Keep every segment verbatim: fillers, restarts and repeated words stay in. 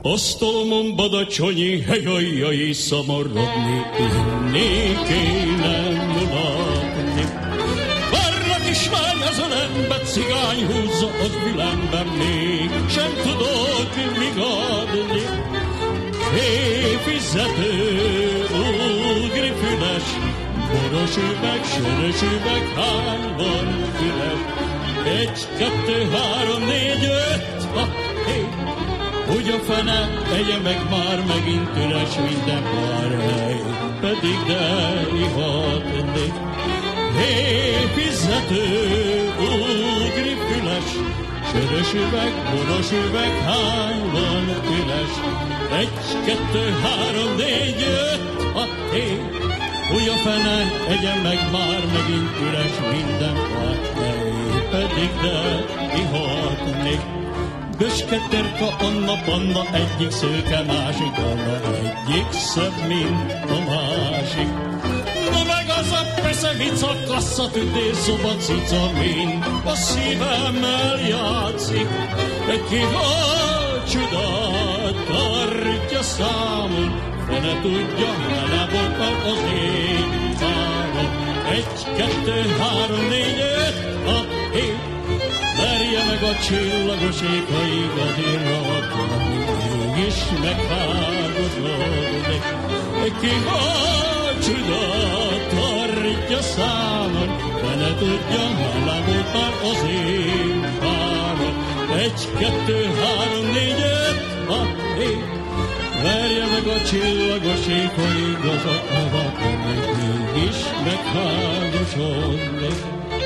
Asztalomon badacsonyi, hejajjai, szamaradni, inni kéne mulatni. Várlak is várj az ölembe, cigány húzza az világban, még sem tudod még adni. Héfizető, ugri füles, boros üveg, sörös üveg, hány van füles? Egy, kettő, három, négy, öt, hat, hét. Hogy a fene tegye meg már megint üres minden bárhely, pedig de ihatni. Hé, fizető, ugri füles, sörös üveg, boros üveg, hány van füles? Egy, kettő, három, négy, öt, hat, hét. Hogy a fene tegye meg már megint üres minden bárhely, pedig de ihatni. Göske, Terka, Anna, Panna, egyik szőke, másik Anna, egyik szebb, mint a másik. No meg az a pesze vica, kassza, tüdés, szoba, cica, mind a szívemmel játszik. Ki a csodát tartja számon, fene tudja, vele volt már az én táron. Egy, kettő, három, négy, öt, hat, hét. Verje meg a csillagos ég, ha igazi rakon, mégis meghálózódik. Ki a csodát tartja számon, de ne tudja, hálám volt már az én párom. Egy, kettő, három, négy, öt, hat, hét. Verje meg a csillagos ég, ha igazi rakon, mégis meghálózódik.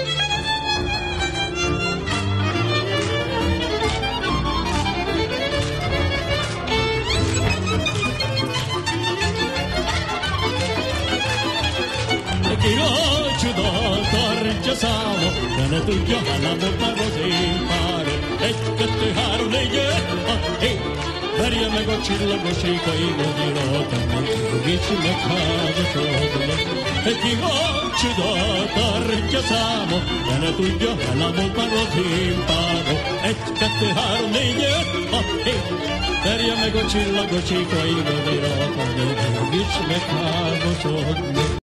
Ki a csodát tartja számon, de ne tudja, hálám volt már az én párom. Egy, kettő, három, négy, öt, hat, hét. Verje meg a csillagos ég, ha igazi rakon, mégis meghálózódik. Ki a csodát tartja számon, de ne tudja, hálám volt már az én párom. Egy, kettő, három, négy, öt, hat, hét. Verje meg a csillagos ég, ha igazi rakon, mégis meghálózódik.